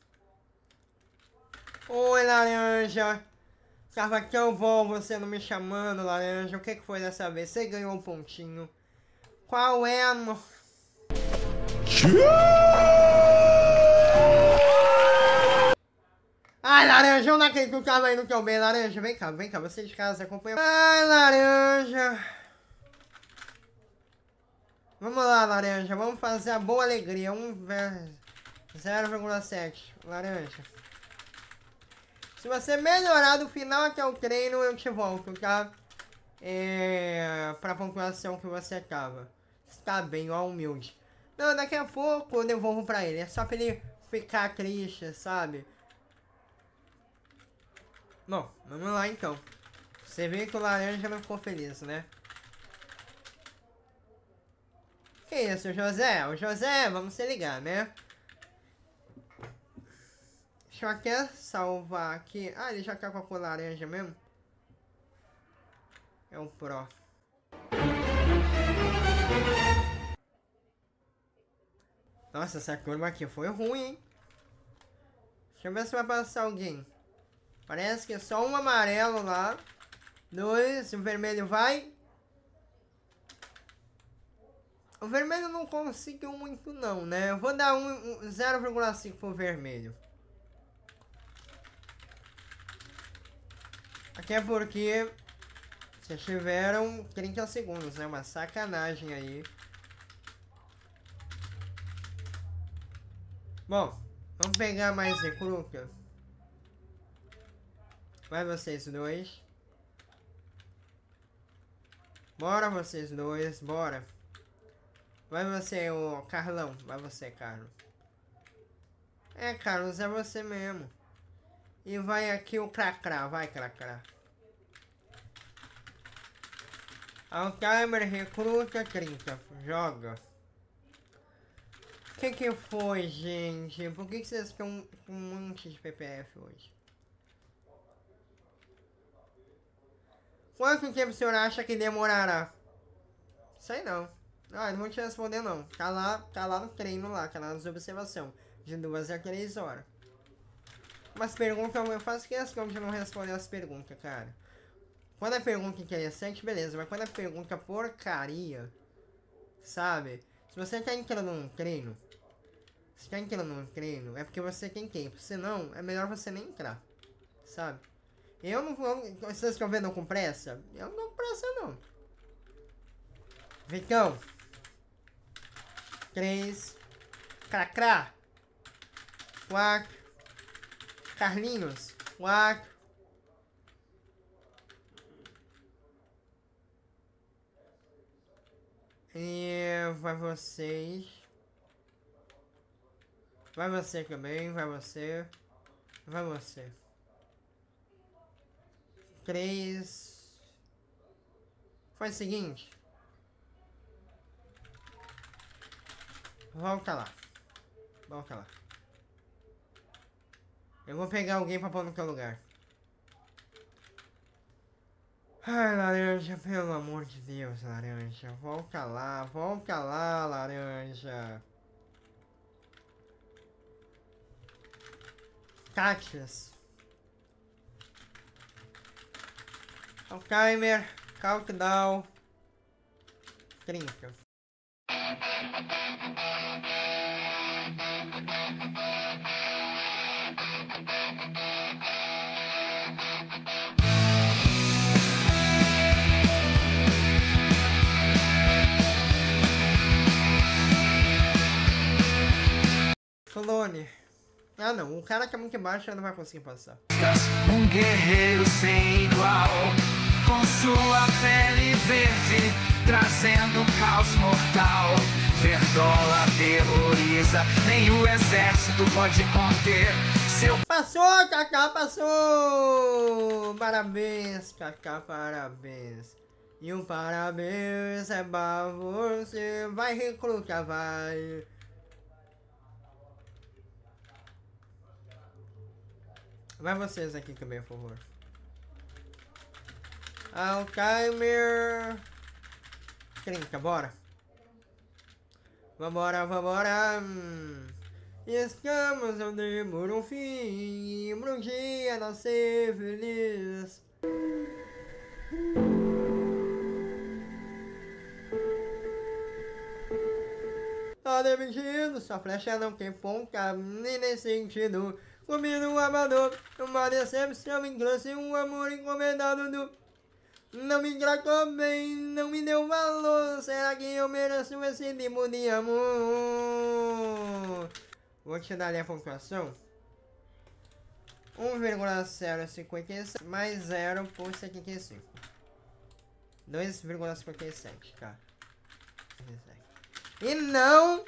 A: Oi, Laranja. Tava tão bom você não me chamando, Laranja. O que foi dessa vez? Você ganhou um pontinho. Qual é a... Ai, Laranja, eu não acredito que eu tava indo tão bem, Laranja. Vem cá, você de casa, acompanha. Ai, Laranja. Vamos lá, Laranja, vamos fazer a boa alegria. 0,7. Laranja. Se você melhorar do final até o treino, eu te volto, tá? Pra pontuação que você tava. Está bem, ó, humilde. Não, daqui a pouco eu devolvo pra ele. É só pra ele ficar triste, sabe? Bom, vamos lá então. Você vê que o Laranja não ficou feliz, né? Que isso, José? O José, vamos se ligar, né? Deixa eu até salvar aqui. Ah, ele já tá com a cor laranja mesmo? É o Pro. Nossa, essa curva aqui foi ruim, hein? Deixa eu ver se vai passar alguém. Parece que é só um amarelo lá. 2, o vermelho vai. O vermelho não conseguiu muito não, né? Eu vou dar 0,5 pro vermelho. Até porque vocês tiveram 30 segundos, né? Uma sacanagem aí. Bom, vamos pegar mais recruta. Vai vocês dois. Bora vocês dois, bora. Vai você, o Carlão. Vai você, Carlos. É, Carlos, é você mesmo. E vai aqui o Cracrá. Vai, Cracrá. Alzheimer recruta 30. Joga. O que foi, gente? Por que vocês estão com um monte de PPF hoje? Quanto tempo o senhor acha que demorará? Sei não. Ah, não vou te responder não. Tá lá no treino lá, tá lá nas observações. De 2 a 3 horas. Mas perguntas, eu faço questão de não responder as perguntas, cara. Quando é pergunta interessante, beleza. Mas quando é pergunta porcaria, sabe? Se você tá entrando num treino, Você quer entrar no treino, é porque você tem tempo. Senão, é melhor você nem entrar. Sabe? Eu não vou... Vocês estão vendo com pressa? Eu não tô com pressa, não. Vicão. 3. Cracrá. 4. Carlinhos. 4. E vai vocês. Vai você também, vai você. Vai você. 3. Foi o seguinte. Volta lá. Volta lá. Eu vou pegar alguém pra pôr no teu lugar. Ai, Laranja, pelo amor de Deus, Laranja. Volta lá, Laranja. Cátias. O timer, countdown. 30. Clone. Ah não, o cara que é muito baixo não vai conseguir passar.
D: Um guerreiro sem igual, com sua pele verde, trazendo um caos mortal. Verdola terroriza, nem o exército pode conter seu...
A: Passou, Kaká, passou! Parabéns, Kaká, parabéns. E um parabéns é pra você. Vai, recruta, vai. Vai vocês aqui também, por favor. Ao timer. 30, bora. Vambora, vambora. Estamos andando por um fim. Um dia nascer feliz. Tá demitido, sua flecha não tem ponta, nem nesse sentido. Comigo um abandono, uma decepção, engano, um amor encomendado do... Não me tratou bem, não me deu valor. Será que eu mereço esse tipo de amor? Vou te dar ali a pontuação. 1,057 mais 0 por 75. 2,57, tá? E não...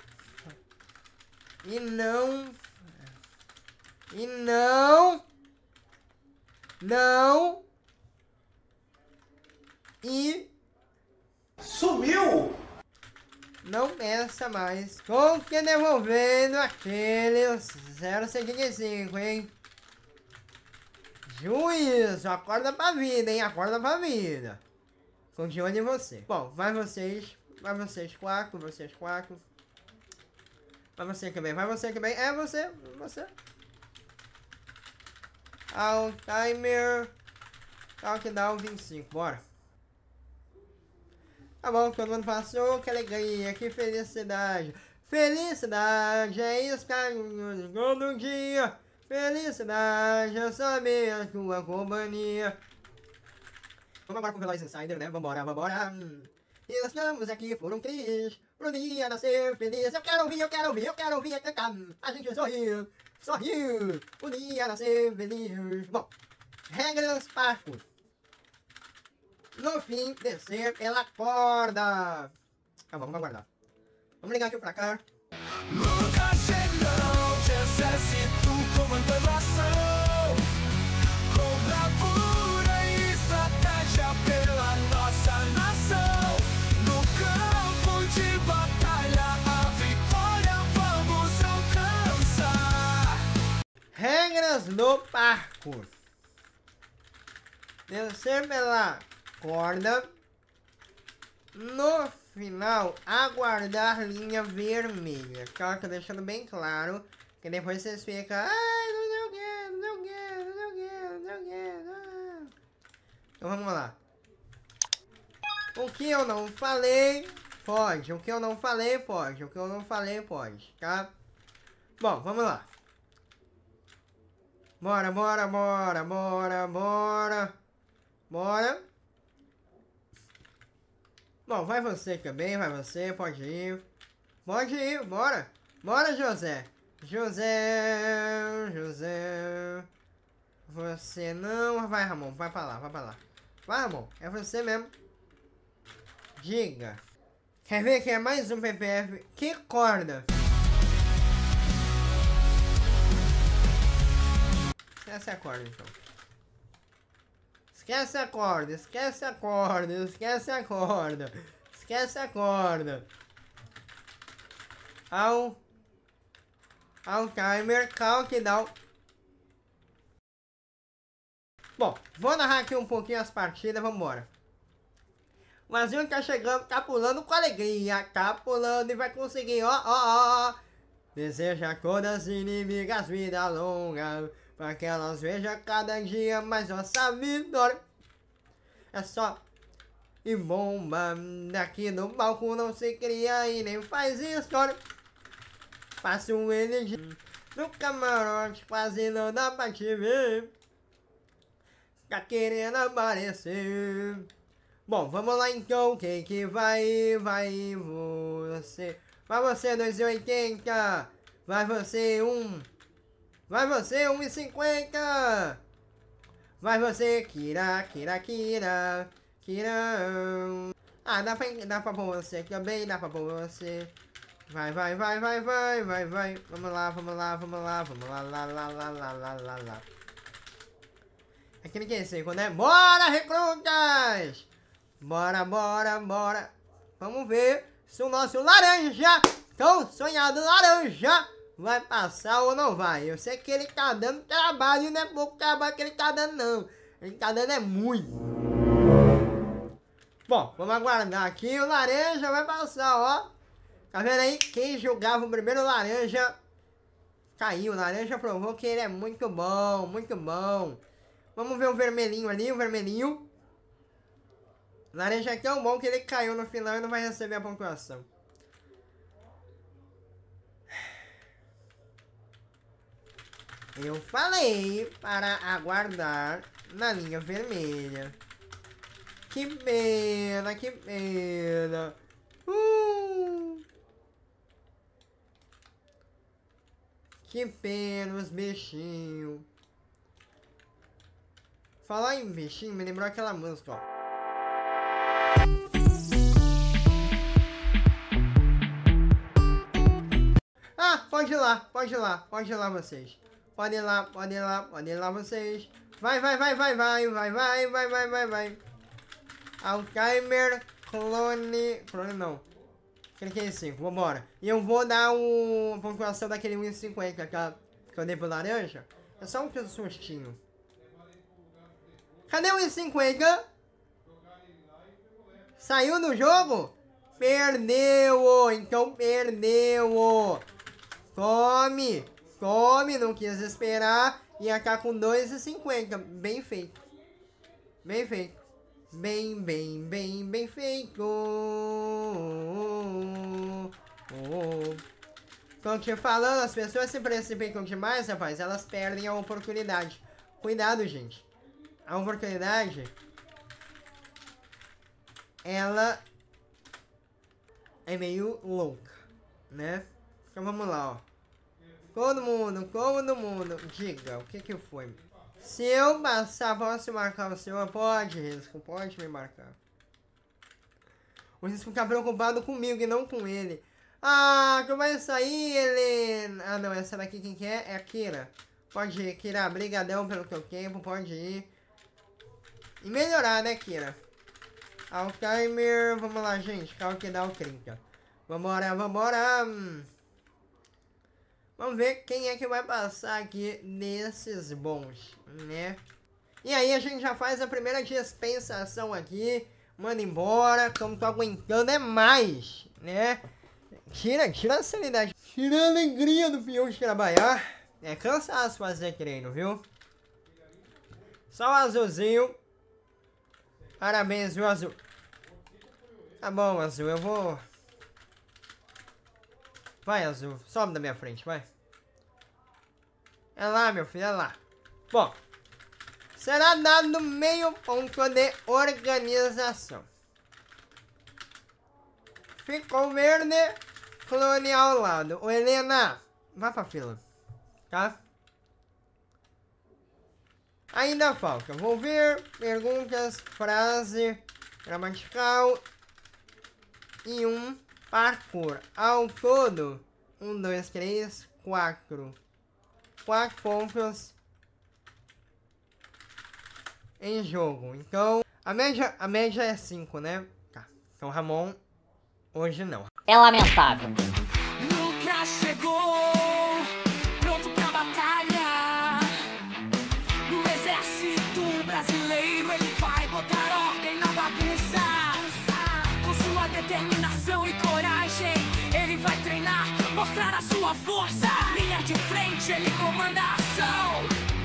C: Sumiu!
A: Não peça mais. Com que devolvendo aqueles 0,75, hein? Juízo, acorda pra vida, hein? Acorda pra vida. Continua de você. Bom, vai vocês 4, vocês 4. Vai você também, é você. Ao timer. Countdown 25, bora. Tá bom, todo mundo passou, que alegria, que felicidade. Felicidade, é isso que eu todo dia. Felicidade, é saber a tua companhia. Vamos agora pro Veloz Insider, né? Vambora. E nós estamos aqui por um triz, pro dia nascer feliz. Eu quero ouvir cantar. A gente sorriu. O dia nascer feliz. Bom, regras parco. No fim, descer pela corda. Tá bom, vamos aguardar. Vamos ligar aqui pra cá.
D: Nunca chegou de exército com antecipação, com bravura e estratégia pela nossa nação. No campo de batalha, a vitória vamos alcançar.
A: Regras do parkour. Descer pela corda. No final, aguardar linha vermelha. Claro que deixando bem claro. Que depois vocês ficam... Ai, não sei o que. Então vamos lá. O que eu não falei, pode. O que eu não falei, pode. Tá? Bom, vamos lá. Bora, bora, bora, bora, bora. Bora. Bom, vai você também, vai você, pode ir. Pode ir, bora. Bora, José. José. Você não. Vai, Ramon, vai pra lá, vai pra lá. Vai, Ramon, é você mesmo. Diga. Quer ver que é mais um PPF? Que corda? Esquece a corda, então. Esquece a corda, esquece a corda, esquece a corda. Esquece a corda. Ao timer, countdown. Bom, vou narrar aqui um pouquinho as partidas, vambora. O Azul tá chegando, tá pulando com alegria, tá pulando e vai conseguir, ó. Deseja a todas as inimigas vida longa, para que elas vejam cada dia mais nossa vitória. É só e bomba, daqui no palco não se cria e nem faz história. Faço um energia no camarote, quase não dá pra te ver. Tá querendo aparecer. Bom, vamos lá então, quem que vai você. Vai você 2,80. Vai você 1. Vai você 1,50. Vai você Kira. Ah, dá pra pôr você também, dá pra pôr você. Vai. Vamos lá. Lá. Aquele que é seco, né? Bora, recrutas! Bora. Vamos ver se o nosso laranja, tão sonhado laranja, vai passar ou não vai. Eu sei que ele tá dando trabalho, não é pouco trabalho que ele tá dando, não. Ele tá dando é muito. Bom, vamos aguardar aqui. O laranja vai passar, ó. Tá vendo aí? Quem jogava o primeiro laranja caiu. O laranja provou que ele é muito bom, muito bom. Vamos ver o vermelhinho ali, o vermelhinho. O laranja é tão bom que ele caiu no final e não vai receber a pontuação. Eu falei para aguardar na linha vermelha. Que pena. Que pena os bichinhos. Falar em bichinho, me lembrou aquela música, ó. Ah, pode ir lá vocês. Pode ir lá vocês. Vai. Alzheimer, clone não. Aquele que é 5, vambora. E eu vou dar a pontuação daquele 1,50 que eu dei pro laranja. É só um sustinho. Cadê o 1,50? Saiu do jogo? Perdeu! Então perdeu! Tome, não quis esperar. Ia cá com 2,50. Bem feito. Bem feito. Bem feito. Tô te falando, as pessoas se precipitam demais, rapaz. Elas perdem a oportunidade. Cuidado, gente. A oportunidade, ela é meio louca, né? Então vamos lá, ó. Todo mundo, diga, o que foi? Se eu passar, posso marcar o senhor? Pode, Risco, pode me marcar. O Risco fica preocupado comigo e não com ele. Ah, tu vai sair, Helena. Ah, não, essa daqui quem que é? É a Kira. Pode ir, Kira, brigadão pelo teu tempo, pode ir. E melhorar, né, Kira? Ao timer, vamos lá, gente, countdown 30. Vambora. Vamos ver quem é que vai passar aqui nesses bons, né? E aí a gente já faz a primeira dispensação aqui. Manda embora, como tô aguentando é mais, né? Tira a sanidade. Tira a alegria do peão de trabalhar. É cansaço fazer treino, viu? Só o azulzinho. Parabéns, viu, Azul? Tá bom, Azul, eu vou... Vai, Azul, sobe da minha frente, vai. É lá, meu filho, é lá. Bom, será dado meio ponto de organização. Ficou verde, clone ao lado. Ô, Helena, vá pra fila, tá? Ainda falta. Vou ver perguntas, frase, gramatical e um parkour. Ao todo, 1, 2, 3, 4. 4 pontos em jogo. Então, a média é 5, né? Tá. Então, Ramon, hoje não.
B: É lamentável.
D: Lucas chegou, pronto pra batalha. No exército brasileiro ele vai botar ordem na bagunça. Com sua determinação e coragem, ele vai treinar, mostrar a sua força. Linha de frente, ele comanda a ação.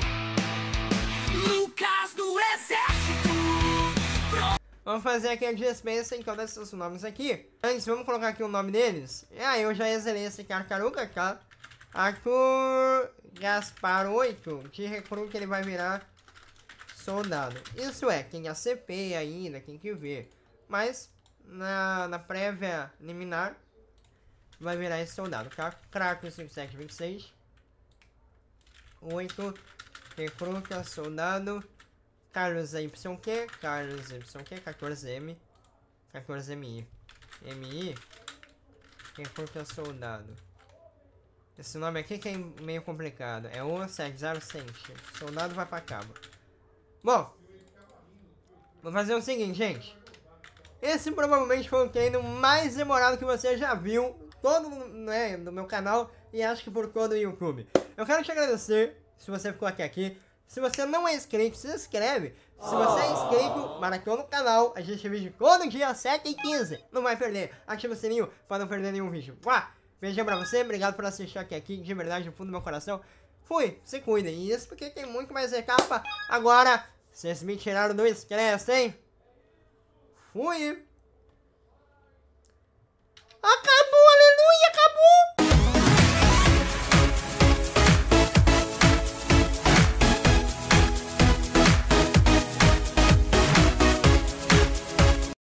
D: Lucas do exército.
A: Vamos fazer aqui a dispensa em todos esses nomes aqui. Antes, vamos colocar aqui o nome deles. Eu já exilei esse Carcaruca, tá? Arthur Gaspar 8, de recruta ele vai virar soldado. Isso é, quem é CP ainda, quem que ver. Mas, na prévia liminar, vai virar esse soldado, tá? Craco 5726. 8, recruta, soldado. Carlos YQ, Carlos YQ, 14M, 14MI. MI, recruta soldado. Esse nome aqui que é meio complicado, é o 70 soldado vai pra cabo. Bom, vou fazer o seguinte, gente. Esse provavelmente foi o treino mais demorado que você já viu, todo, né, no meu canal e acho que por todo o YouTube. Eu quero te agradecer se você ficou aqui. Se você não é inscrito, se inscreve. Se você é inscrito, maratona no canal. A gente vídeo todo dia, 7h15. Não vai perder. Ativa o sininho para não perder nenhum vídeo. Beijão pra você. Obrigado por assistir aqui. De verdade, do fundo do meu coração. Fui. Se cuidem. E isso porque tem muito mais recapa. Agora, vocês me tiraram do estresse, hein? Fui. Acabou.